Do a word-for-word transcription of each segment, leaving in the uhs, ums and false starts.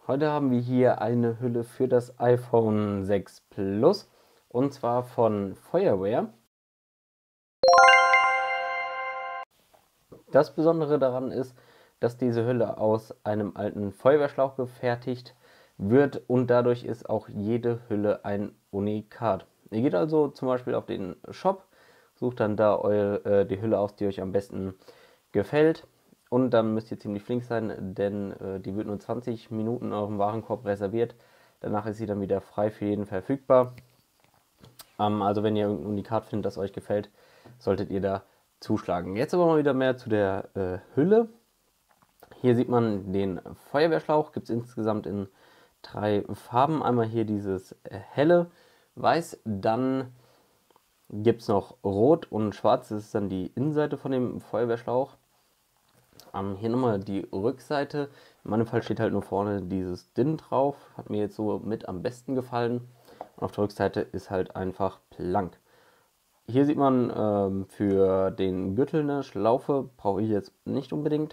Heute haben wir hier eine Hülle für das iPhone sechs Plus und zwar von Feuerwear. Das Besondere daran ist, dass diese Hülle aus einem alten Feuerwehrschlauch gefertigt wird und dadurch ist auch jede Hülle ein Unikat. Ihr geht also zum Beispiel auf den Shop, sucht dann da eure, äh, die Hülle aus, die euch am besten gefällt. Und dann müsst ihr ziemlich flink sein, denn äh, die wird nur zwanzig Minuten in eurem Warenkorb reserviert. Danach ist sie dann wieder frei für jeden verfügbar. Ähm, also wenn ihr irgendein Unikat findet, das euch gefällt, solltet ihr da zuschlagen. Jetzt aber mal wieder mehr zu der äh, Hülle. Hier sieht man den Feuerwehrschlauch, gibt es insgesamt in drei Farben. Einmal hier dieses helle Weiß, dann gibt es noch Rot und Schwarz, das ist dann die Innenseite von dem Feuerwehrschlauch. Ähm, hier nochmal die Rückseite. In meinem Fall steht halt nur vorne dieses D I N drauf. Hat mir jetzt so mit am besten gefallen. Und auf der Rückseite ist halt einfach blank. Hier sieht man ähm, für den Gürtel eine Schlaufe. Brauche ich jetzt nicht unbedingt.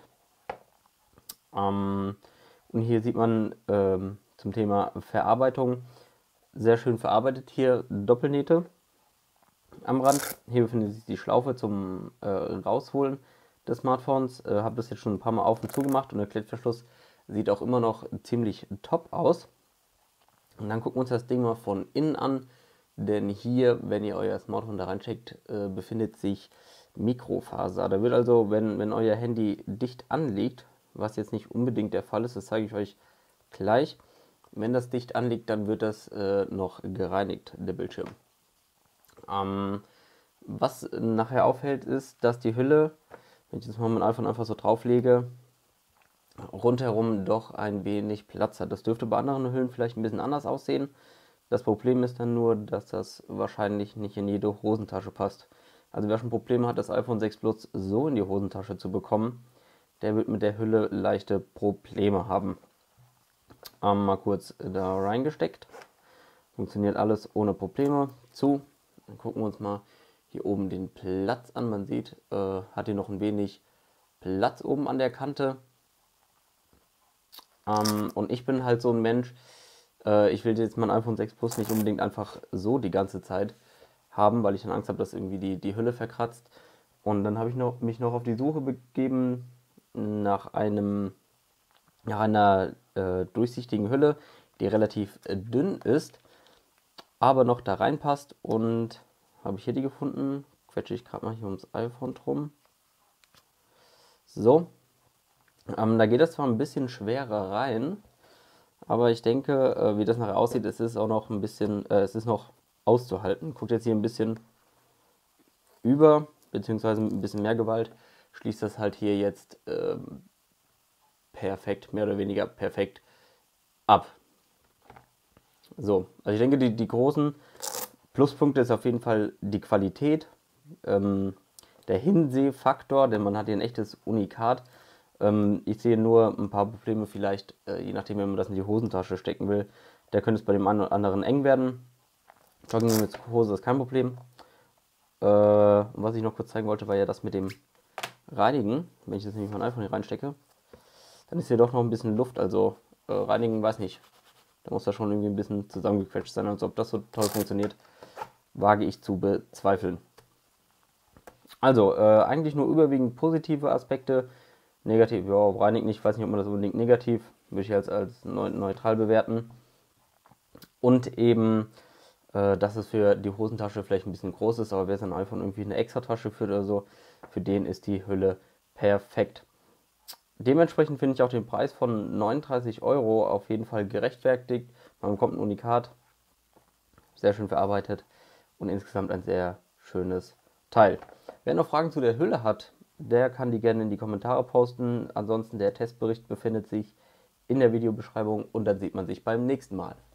Ähm, und hier sieht man ähm, zum Thema Verarbeitung sehr schön verarbeitet. Hier Doppelnähte am Rand. Hier befindet sich die Schlaufe zum äh, Rausholen des Smartphones. Äh, habe das jetzt schon ein paar Mal auf und zu gemacht und der Klettverschluss sieht auch immer noch ziemlich top aus. Und dann gucken wir uns das Ding mal von innen an, denn hier, wenn ihr euer Smartphone da reinsteckt, äh, befindet sich Mikrofaser. Da wird also, wenn, wenn euer Handy dicht anliegt, was jetzt nicht unbedingt der Fall ist, das zeige ich euch gleich. Wenn das dicht anliegt, dann wird das äh, noch gereinigt, der Bildschirm. Ähm, was nachher auffällt, ist, dass die Hülle, wenn ich das mal mit dem iPhone einfach so drauflege, rundherum doch ein wenig Platz hat. Das dürfte bei anderen Hüllen vielleicht ein bisschen anders aussehen. Das Problem ist dann nur, dass das wahrscheinlich nicht in jede Hosentasche passt. Also wer schon Probleme hat, das iPhone sechs Plus so in die Hosentasche zu bekommen, der wird mit der Hülle leichte Probleme haben. Ähm, mal kurz da reingesteckt. Funktioniert alles ohne Probleme. Zu. Dann gucken wir uns mal hier oben den Platz an. Man sieht, äh, hat hier noch ein wenig Platz oben an der Kante. Ähm, und ich bin halt so ein Mensch, äh, ich will jetzt mein iPhone sechs Plus nicht unbedingt einfach so die ganze Zeit haben, weil ich dann Angst habe, dass irgendwie die, die Hülle verkratzt. Und dann habe ich noch, mich noch auf die Suche begeben nach einem nach einer äh, durchsichtigen Hülle, die relativ äh, dünn ist, aber noch da reinpasst. Und habe ich hier die gefunden. Quetsche ich gerade mal hier ums iPhone drum. So. Ähm, da geht es zwar ein bisschen schwerer rein, aber ich denke, äh, wie das nachher aussieht, es ist auch noch ein bisschen, äh, es ist noch auszuhalten. Guckt jetzt hier ein bisschen über, beziehungsweise mit ein bisschen mehr Gewalt, schließt das halt hier jetzt ähm, perfekt, mehr oder weniger perfekt ab. So, also ich denke, die, die großen Pluspunkte ist auf jeden Fall die Qualität, ähm, der Hinsehfaktor, denn man hat hier ein echtes Unikat. Ähm, ich sehe nur ein paar Probleme vielleicht, äh, je nachdem, wenn man das in die Hosentasche stecken will. Da könnte es bei dem einen oder anderen eng werden. Jogging mit Hose ist kein Problem. Äh, was ich noch kurz zeigen wollte, war ja das mit dem Reinigen. Wenn ich das nämlich mein iPhone hier reinstecke, dann ist hier doch noch ein bisschen Luft, also äh, reinigen, weiß nicht. Da muss da schon irgendwie ein bisschen zusammengequetscht sein. Also ob das so toll funktioniert, wage ich zu bezweifeln. Also, äh, eigentlich nur überwiegend positive Aspekte. Negativ, ja, reinigen nicht, ich weiß nicht, ob man das unbedingt negativ, würde ich als, als neutral bewerten. Und eben, äh, dass es für die Hosentasche vielleicht ein bisschen groß ist, aber wer sein iPhone irgendwie eine extra Tasche führt oder so, für den ist die Hülle perfekt. Dementsprechend finde ich auch den Preis von neununddreißig Euro auf jeden Fall gerechtfertigt. Man bekommt ein Unikat, sehr schön verarbeitet und insgesamt ein sehr schönes Teil. Wer noch Fragen zu der Hülle hat, der kann die gerne in die Kommentare posten. Ansonsten der Testbericht befindet sich in der Videobeschreibung und dann sieht man sich beim nächsten Mal.